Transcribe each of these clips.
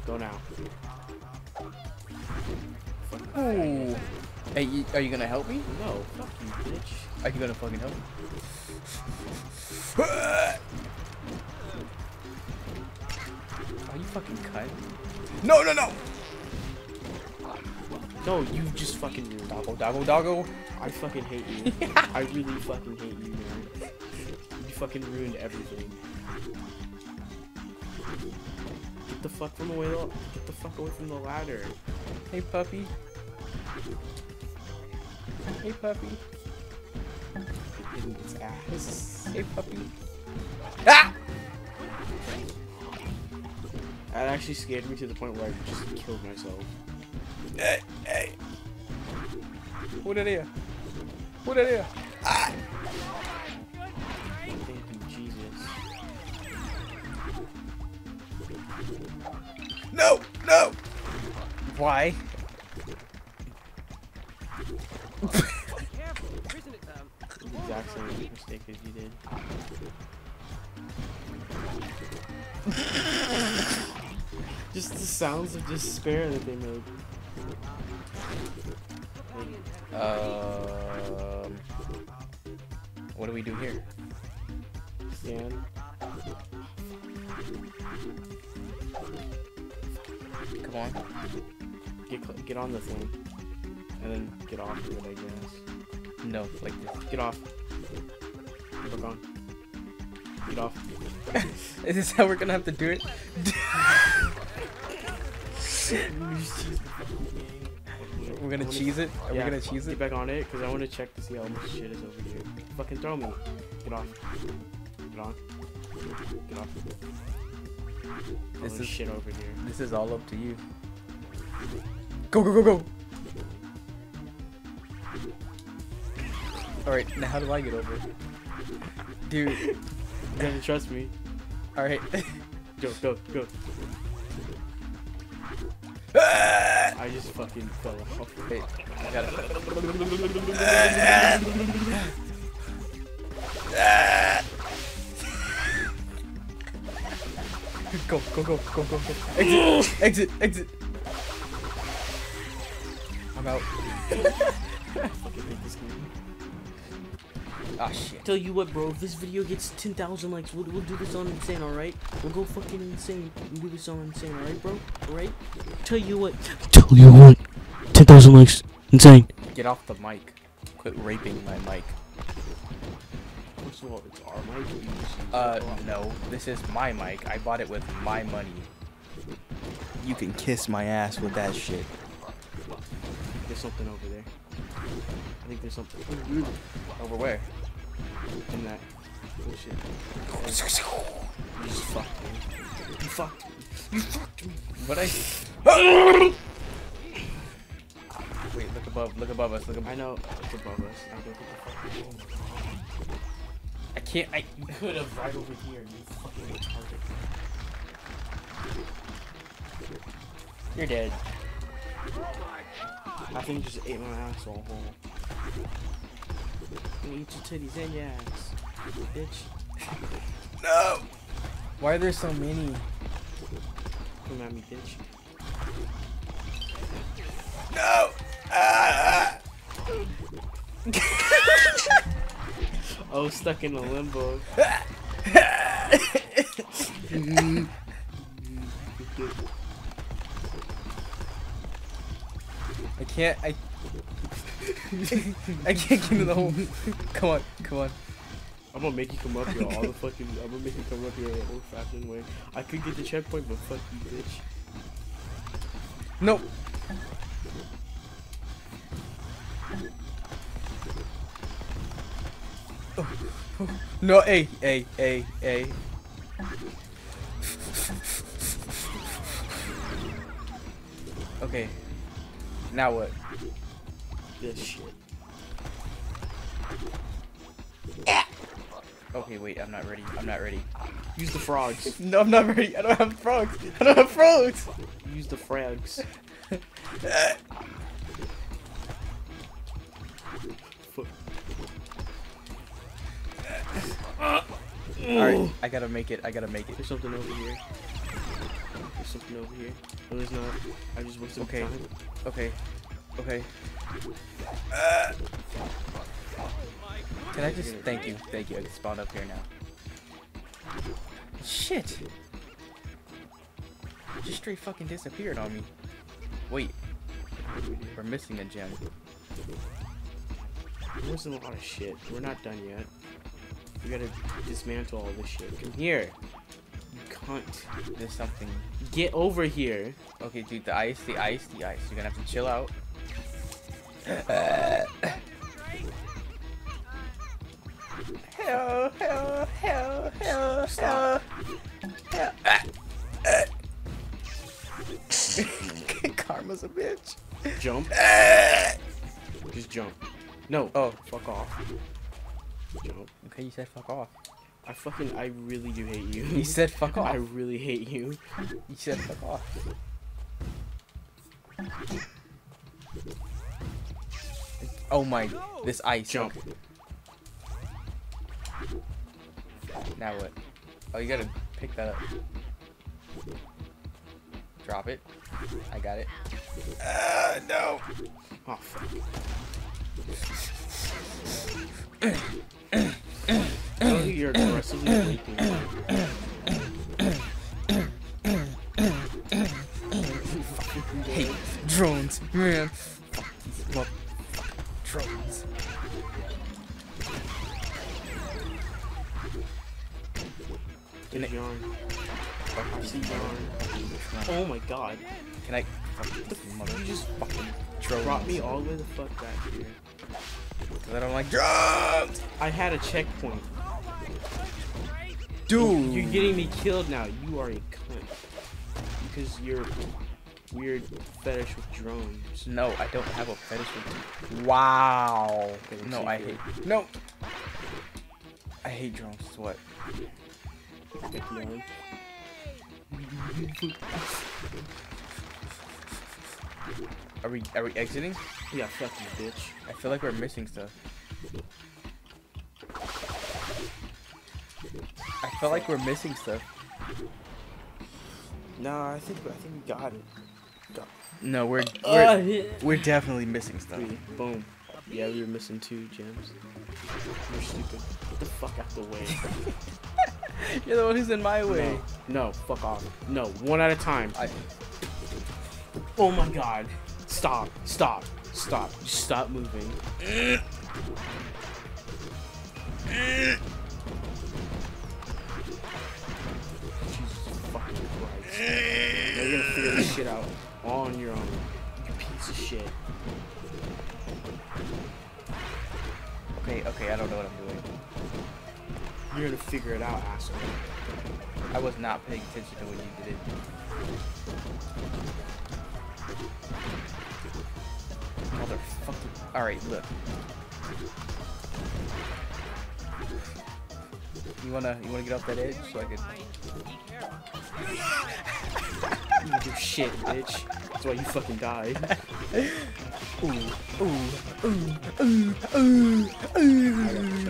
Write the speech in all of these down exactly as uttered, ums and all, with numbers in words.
Go now. Ooh. Hey, you, are you gonna help me? No, fuck you, bitch. Are you gonna fucking help me? Are you fucking cut? No, no, no! No, you just fucking ruined. Doggo, doggo, doggo. I fucking hate you. I really fucking hate you, man. You fucking ruined everything. Get the fuck from away. Get the fuck away from the ladder. Hey, puppy. Hey, puppy. Hitting its ass. Hey, puppy. Ah! That actually scared me to the point where I just killed myself. Hey, hey. What are they? What are they? Ah! Thank you, Jesus. No, no. Why? The exact same mistake as you did. Just the sounds of despair that they made. Um. What do we do here? Stand. Come on. Get cl- get on the thing, and then get off of it, I guess. No, like this. Get off. Get back on. Get off. Is this how we're gonna have to do it? We're gonna cheese it? Are Yeah, we gonna cheese Get it? back on it, because I want to check to see how much shit is over here. Fucking throw me. Get off. Get on. Get off. All This this is- shit over here. This is all up to you. Go, go, go, go! Alright, now how do I get over it? Dude. You gotta trust me. Alright. Go, go, go. I just fucking fell off. Wait, I gotta. Go, go, go, go, go, go. Exit, exit, exit. I'm out. I fucking hate this game. Ah, shit. Tell you what, bro, if this video gets ten thousand likes, we'll, we'll do this on Insane, alright? We'll go fucking insane. We'll do this on Insane, alright, bro? Alright? Tell you what. Tell you what. ten thousand likes. Insane. Get off the mic. Quit raping my mic. First of all, it's our mic. You just use Uh, it. no. This is my mic. I bought it with my money. You can kiss my ass with that shit. There's something over there. I think there's something Over where? in that bullshit. You just fucked me. You fucked me. You fucked me. What I... Wait, look above. Look above us. Look above. I know it's above us. I don't think the fuck you're doing. I can't. I. You could have right over here. You fucking retarded. You're dead. I think you just ate my asshole whole. I'm gonna eat your titties and your ass, bitch. No. Why are there so many? Come at me, bitch. No. Ah. Oh, stuck in a limbo. I can't. I. I can't get into the hole. Come on. Come on. I'm gonna make you come up here all the fucking. I'm gonna make you come up here an old-fashioned way. I could get the checkpoint, but fuck you, bitch. No. No. Hey. Hey. Hey. Hey. Okay. Now what? This shit. Okay, wait, I'm not ready. I'm not ready. Use the frogs. No, I'm not ready. I don't have frogs. I don't have frogs. Use the frags. Fuck. Alright, I gotta make it. I gotta make it. There's something over here. There's something over here. No, there's not. I just wasted Okay. time. Okay. Okay. Uh, can I just thank you? Thank you. I just spawned up here now. Shit. Just straight fucking disappeared on me. Wait. We're missing a gem. We're missing a lot of shit. We're not done yet. We gotta dismantle all this shit. Come here. You cunt. There's something. Get over here. Okay, dude, the ice, the ice, the ice. You're gonna have to chill out. Hell, hell, hell, hell, Stop. hell. Karma's a bitch. Jump. Just jump. No. Oh, Fuck off. Jump. okay, you said fuck off. I fucking, I really do hate you. You said fuck off. I really hate you. You said fuck off. Oh my, this ice. Jump. Okay. Now what? Oh, you gotta pick that up. Drop it. I got it. Uh, no. Oh, fuck. Oh, you're aggressively raping me. Hate drones, man. Fuck these motherfucking drones. There's yarn. I see yarn. Oh my god. Can I? Fuck this mother. You just fucking drones. brought me all the way the fuck back here. Cause I don't like drones. I had a checkpoint. Dude, You're getting me killed now. You are a cunt. Because you're weird fetish with drones. No, I don't have a fetish with. Wow. Okay, No, so I you're- hate. No. I hate drones. What? Get yarn. Are we? Are we exiting? Yeah, fuck you, bitch. I feel like we're missing stuff. I feel like we're missing stuff. Nah, I think I think we got it. Got No, we're Uh, we're, we're definitely missing stuff. Three. Boom. Yeah, we were missing two gems. You're stupid. Get the fuck out the way. You're the one who's in my way. No, no, fuck off. No, one at a time. I, Oh my god. Stop. Stop. Stop. Just stop moving. Jesus fucking Christ. Now you're gonna figure this shit out on your own. You piece of shit. okay, okay, I don't know what I'm doing. You're gonna figure it out, asshole. I was not paying attention to when you did it. Motherfucker. Alright, look. You wanna you wanna get off that edge so I could You do shit, bitch. That's why you fucking died. ooh, ooh, ooh, ooh, ooh, ooh.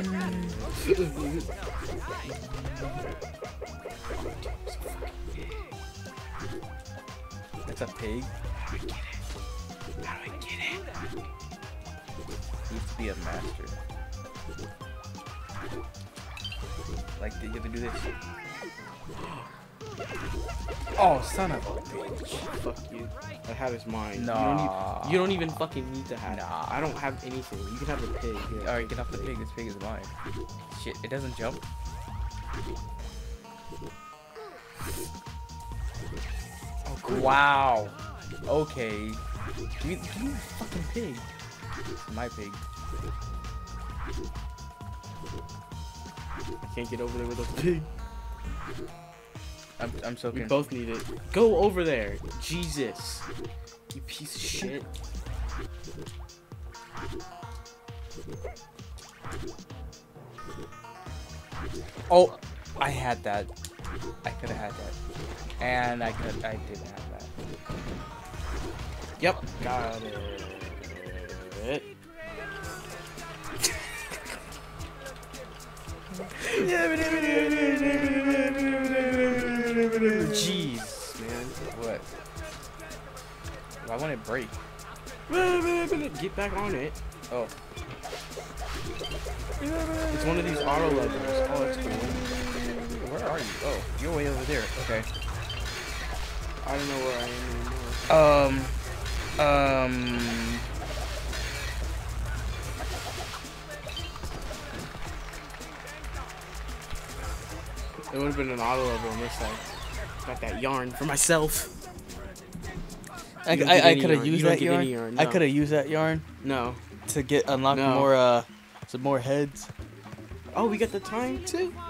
That's a pig. How do I get it? Needs to be a master. Like, you have to do this. Oh, son of a bitch. Fuck you. That hat is mine. Nah. You don't, e- you don't even fucking need the hat. Nah. I don't have anything. You can have the pig. Here. Alright, get off the pig. This pig is mine. Shit, it doesn't jump. Oh, cool. Wow. Okay. Give me, give me the fucking pig. It's my pig. I can't get over there with a pig. I'm, I'm so We confused. both need it. Go over there. Jesus. You piece of shit. Oh, I had that. I could have had that. And I could, I didn't have that. Yep. Got it. Jeez, man. What? what? Why won't it break? Get back on it. Oh. It's one of these auto levels. Oh, that's cool. Where are you? Oh, you're way over there. Okay. I don't know where I am anymore. Um. Um. It would have been an auto level on this side. Got that yarn for myself. I, You don't I, get I any could have yarn. used You don't that get yarn. any yarn, I no. could have used that yarn No. to get unlock No. more uh some more heads. Oh, we got the time too?